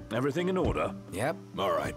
Everything in order? Yep. All right.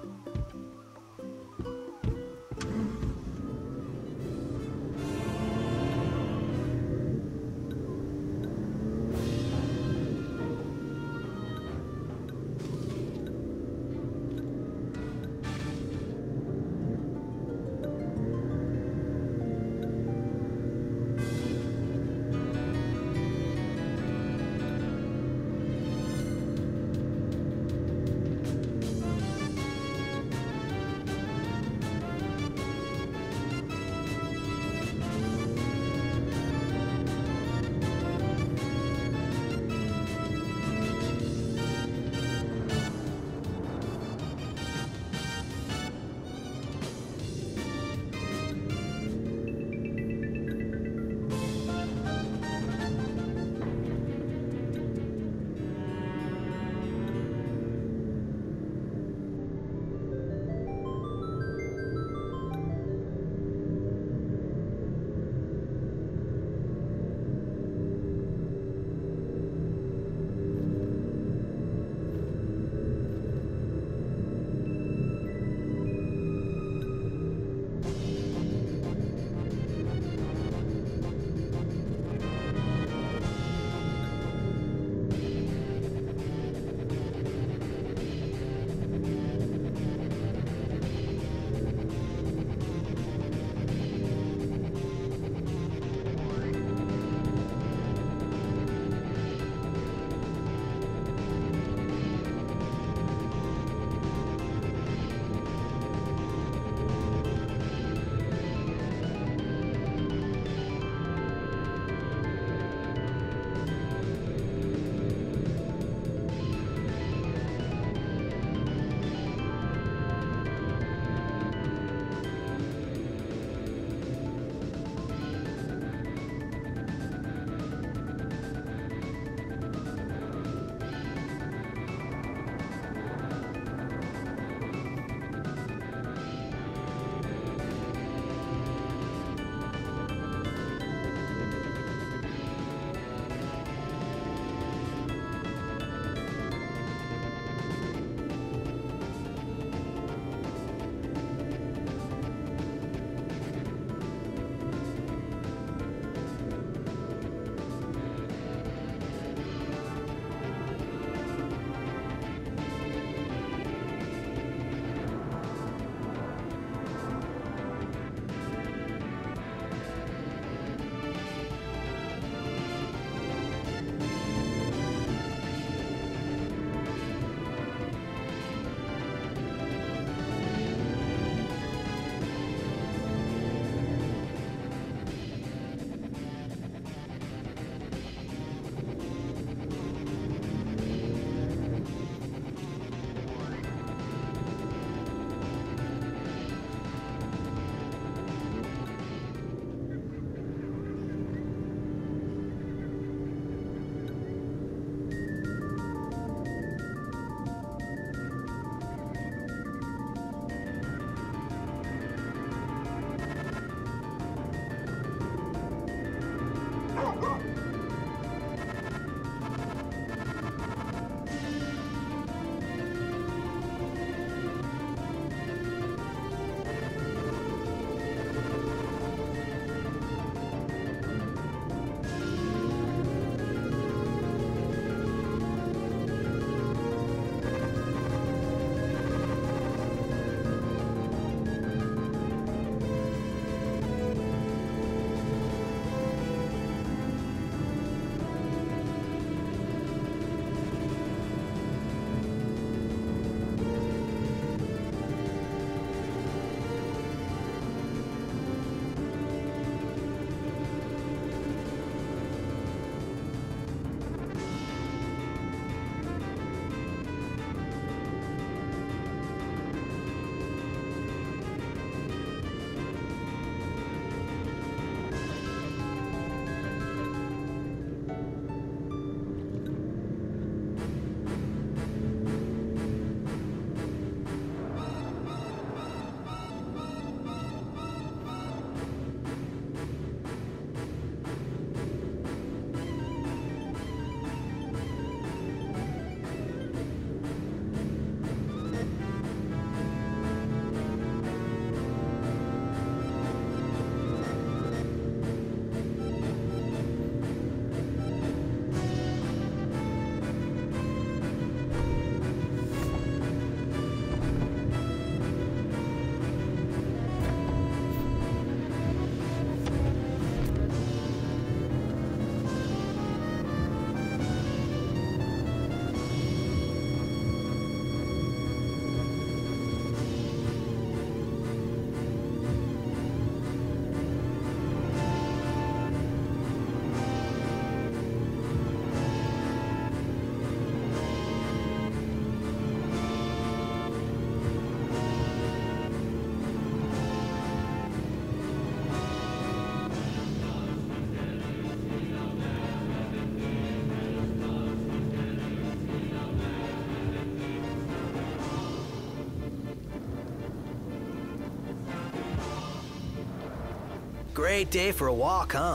Great day for a walk, huh?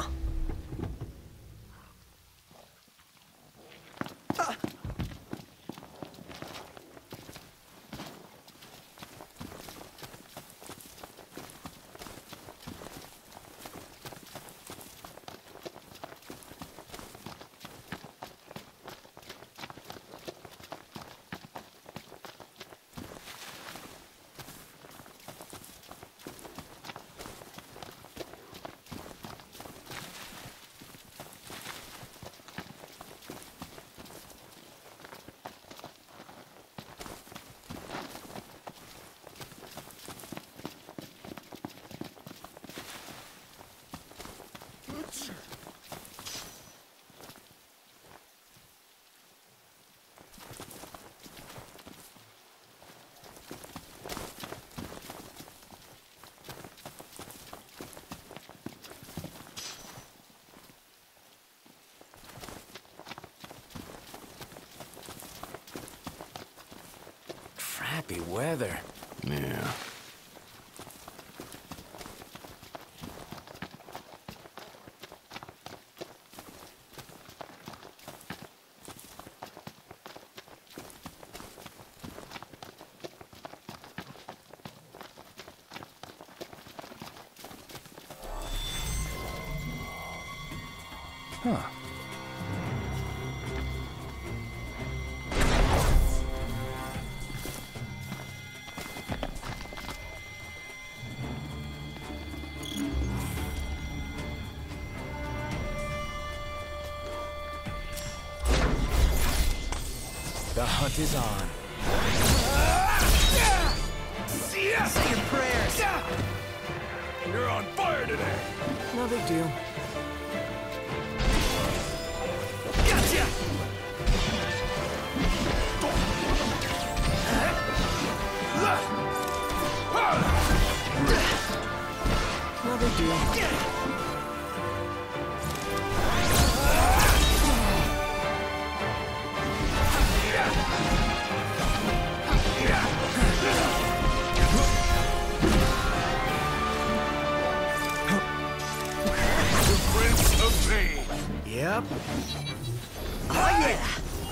Crappy weather. Yeah. Huh. The hunt is on. Say your prayers! You're on fire today! No big deal. Gotcha! No big deal. Prince of Pain! Yep. Oh yeah!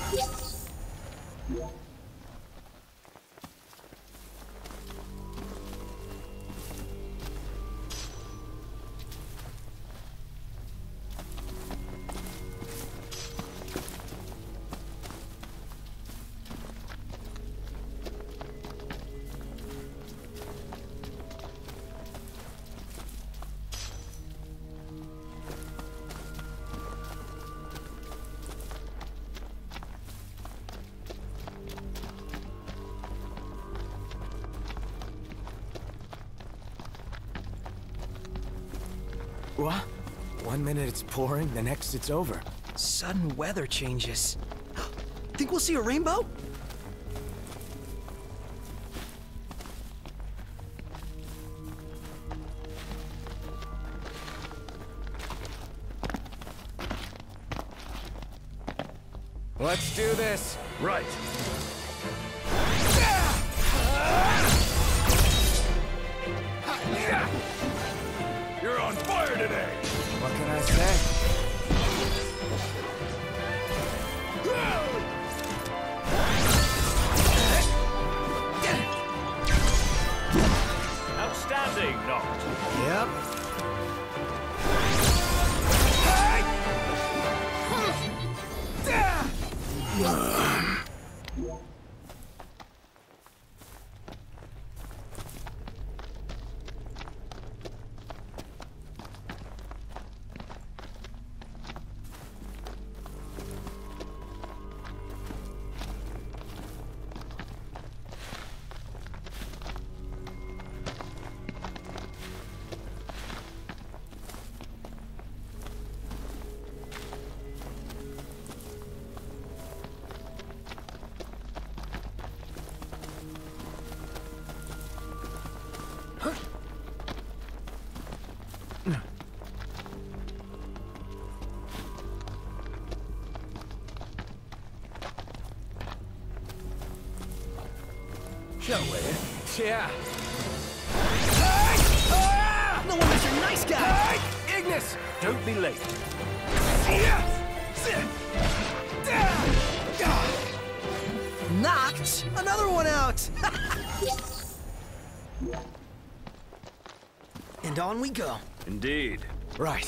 What? 1 minute it's pouring, the next it's over. Sudden weather changes. Think we'll see a rainbow? Let's do this. Right. You're on fire today! What can I say? Outstanding, Noct. Yep. Shall we? Yeah. No wonder you're a nice guy! Ignis! Don't be late. Knocked another one out! And on we go. Indeed. Right.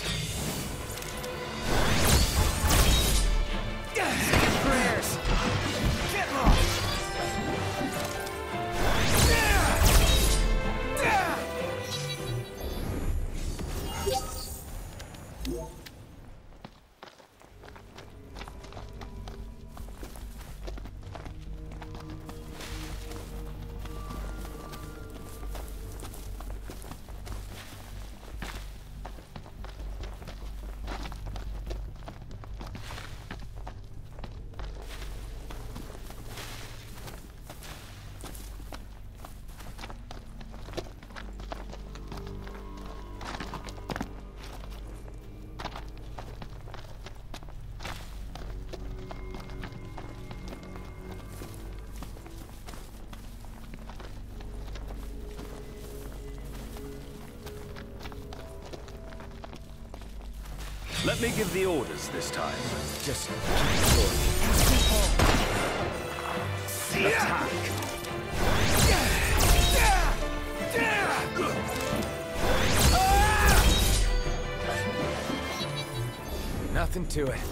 Prayers. Get off! Let me give the orders this time. Just Attack! nothing to it.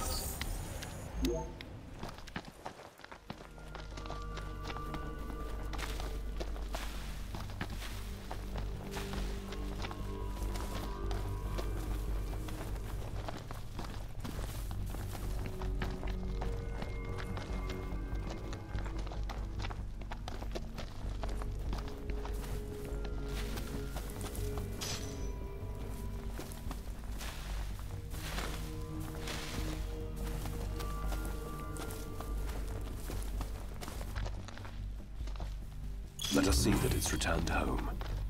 Let us see that it's returned home.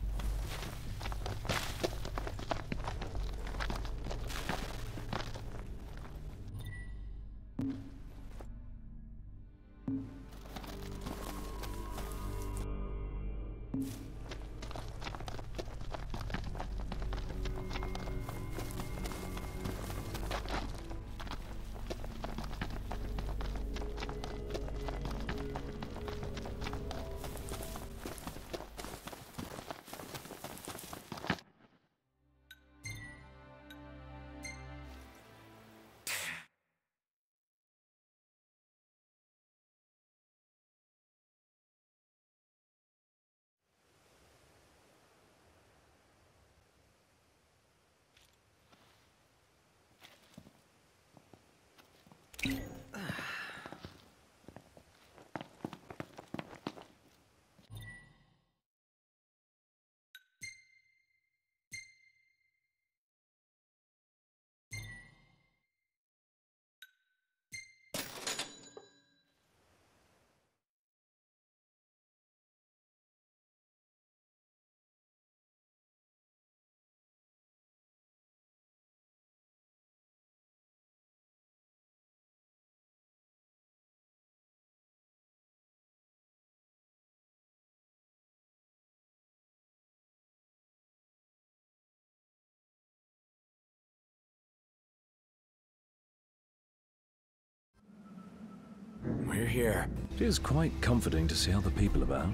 We're here. It is quite comforting to see other people about.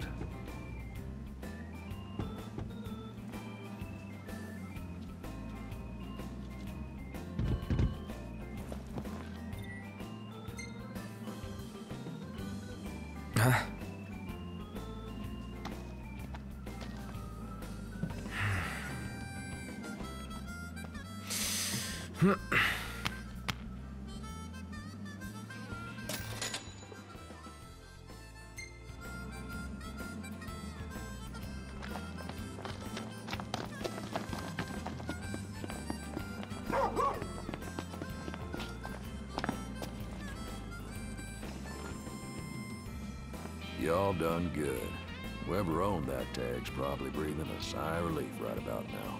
Huh? Y'all done good. Whoever owned that tag's probably breathing a sigh of relief right about now.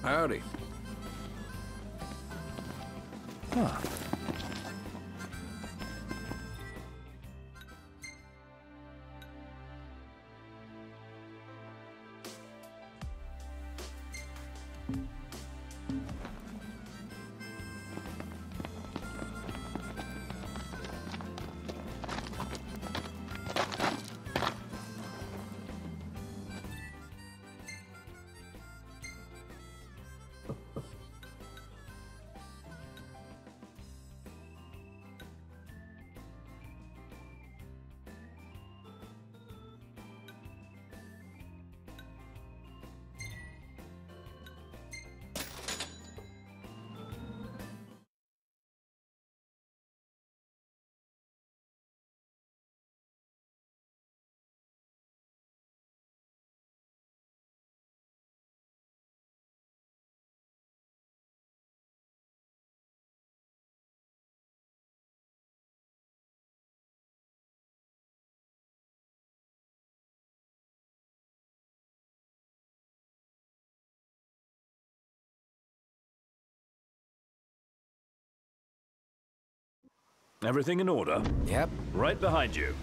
Howdy. Huh. Everything in order? Yep. Right behind you.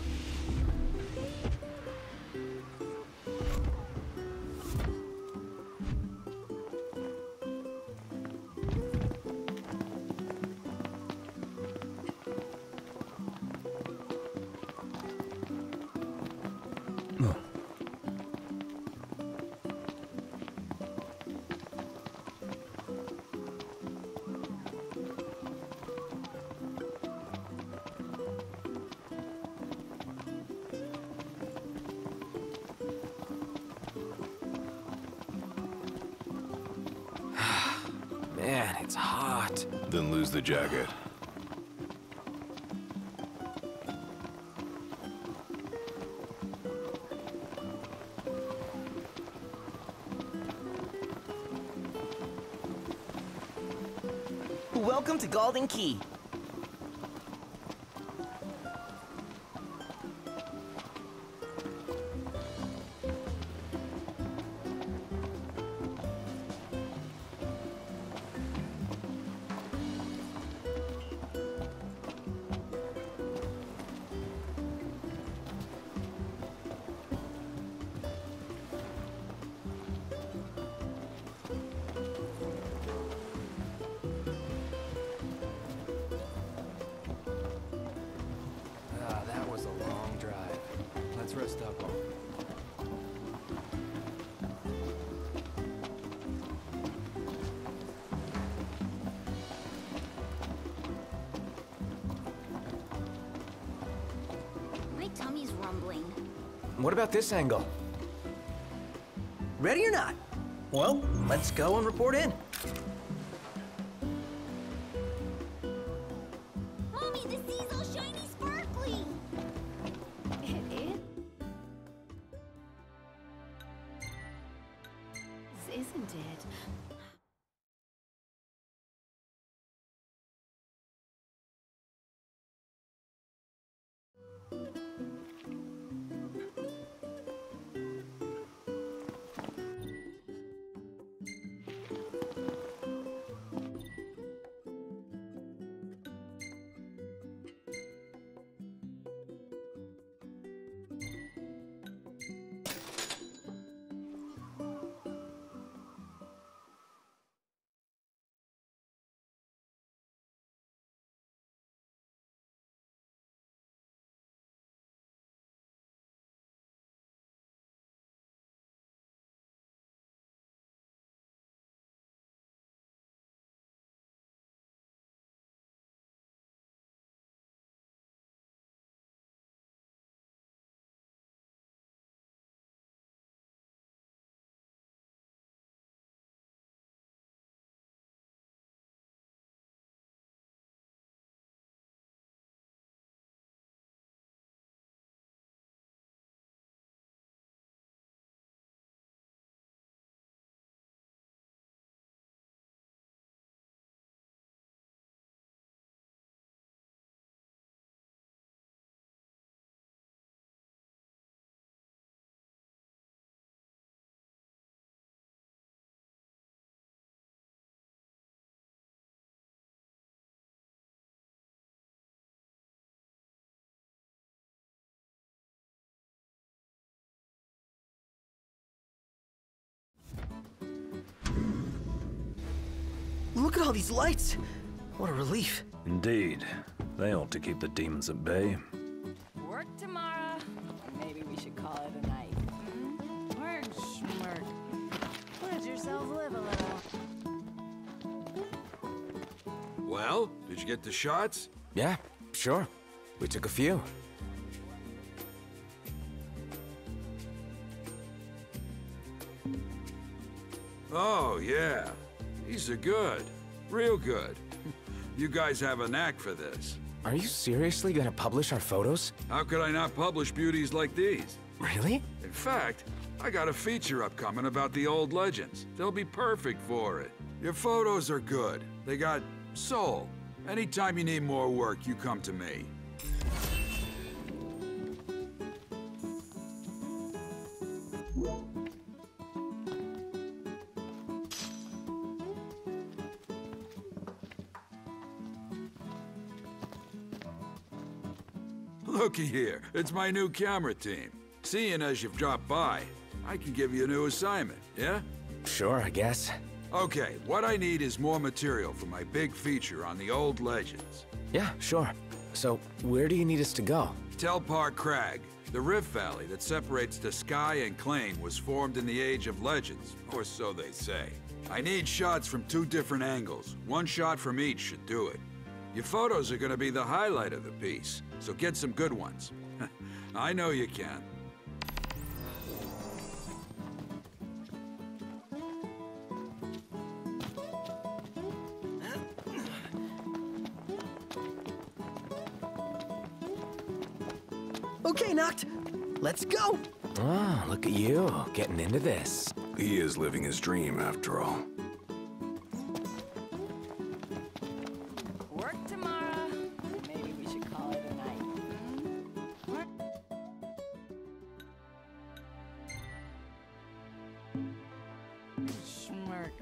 Man, it's hot. Then lose the jacket. Welcome to Golden Key. That was a long drive. Let's rest up on. My tummy's rumbling. What about this angle? Ready or not? Well, let's go and report in. Mommy, the sea's all shiny sparkly! It is? Isn't it? Look at all these lights. What a relief. Indeed. They ought to keep the demons at bay. Work tomorrow. Maybe we should call it a night. Work, schmirk. Let yourself live a little. Well, did you get the shots? Yeah, sure. We took a few. Oh, yeah. These are good. Real good. You guys have a knack for this. Are you seriously gonna publish our photos? How could I not publish beauties like these? Really? In fact, I got a feature upcoming about the old legends. They'll be perfect for it. Your photos are good. They got soul. Anytime you need more work, you come to me. Looky here, it's my new camera team. Seeing as you've dropped by, I can give you a new assignment, yeah? Sure, I guess. Okay, what I need is more material for my big feature on the old legends. Yeah, sure. So, where do you need us to go? Telpar Crag, the rift valley that separates the sky and Clane, was formed in the Age of Legends, or so they say. I need shots from 2 different angles. 1 shot from each should do it. Your photos are gonna be the highlight of the piece, so get some good ones. I know you can. Okay, Noct. Let's go. Oh, look at you, getting into this. He is living his dream, after all. Work tomorrow. Maybe we should call it a night. Work. Schmirk.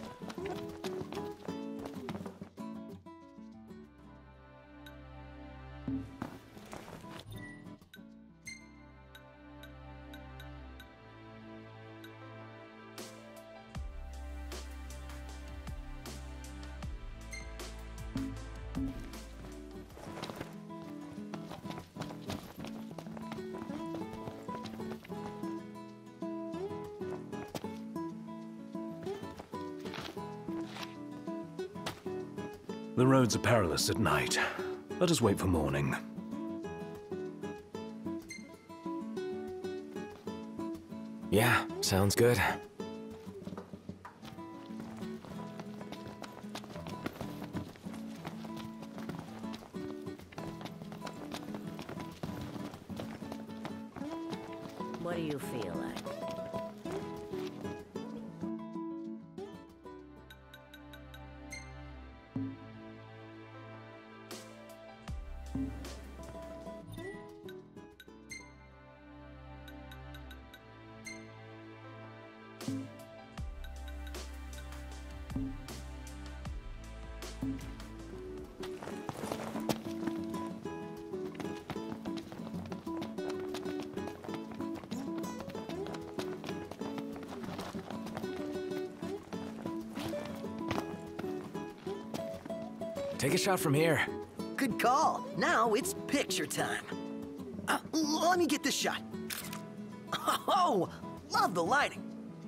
The roads are perilous at night. Let us wait for morning. Yeah, sounds good. What do you feel like? Take a shot from here. Good call. Now it's picture time. Let me get this shot. Oh, love the lighting.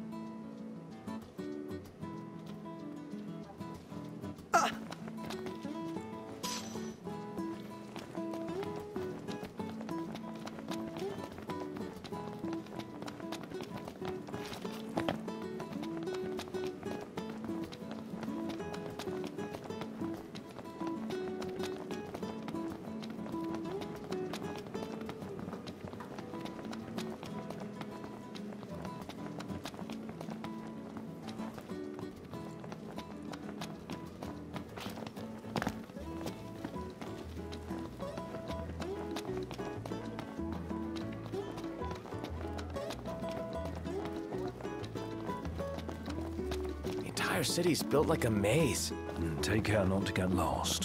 The entire city's built like a maze. Take care not to get lost.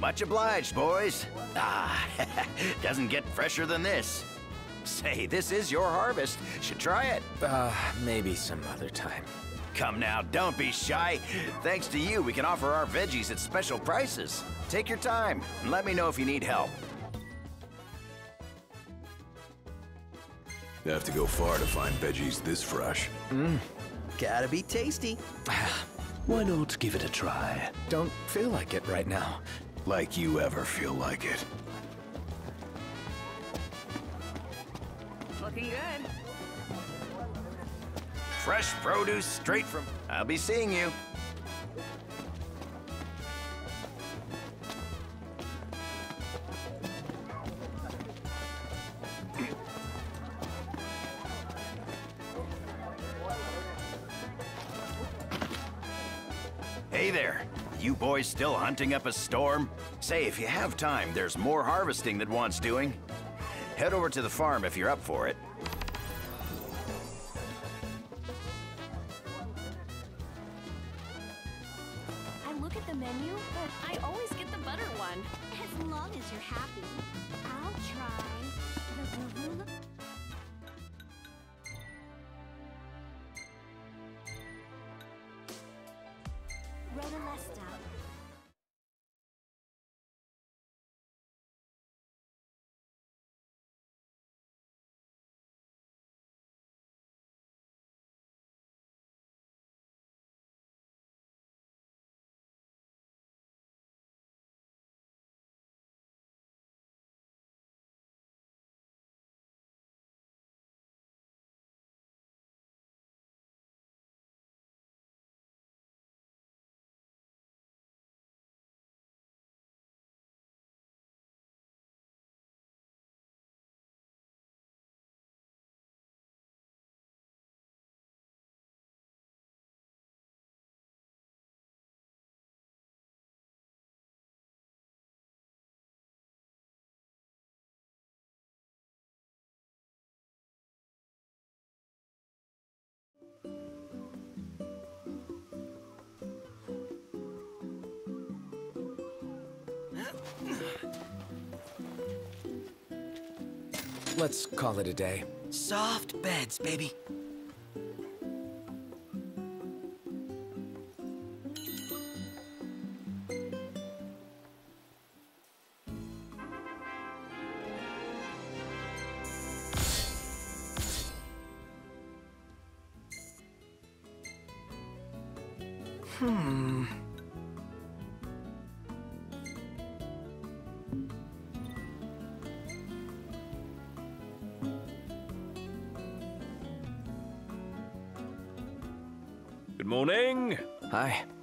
Much obliged, boys. Ah, doesn't get fresher than this. Say, this is your harvest. Should try it. Maybe some other time. Come now, don't be shy. Thanks to you, we can offer our veggies at special prices. Take your time, and let me know if you need help. You have to go far to find veggies this fresh. Gotta be tasty. Why not give it a try? Don't feel like it right now. Like you ever feel like it. Looking good. Fresh produce straight from... I'll be seeing you. Hey there. You boys still hunting up a storm? Say, if you have time, there's more harvesting that wants doing. Head over to the farm if you're up for it. I look at the menu, but I always get the butter one. as long as you're happy, I'll try the Rula. Rodalesta. Let's call it a day. Soft beds, baby. Good morning. Hi.